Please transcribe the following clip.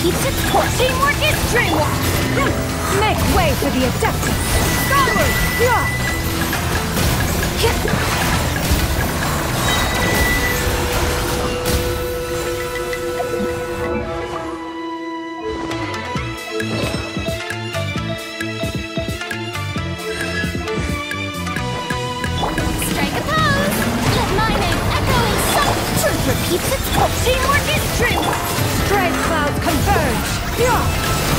repeats its course. Teamwork is dreamwork! Make way for the Adeptus! Skyward! Yeah! Strike a pose! Let my name echo in some truth repeats its course. Teamwork is dreamwork! Straight clouds converge! Yeah!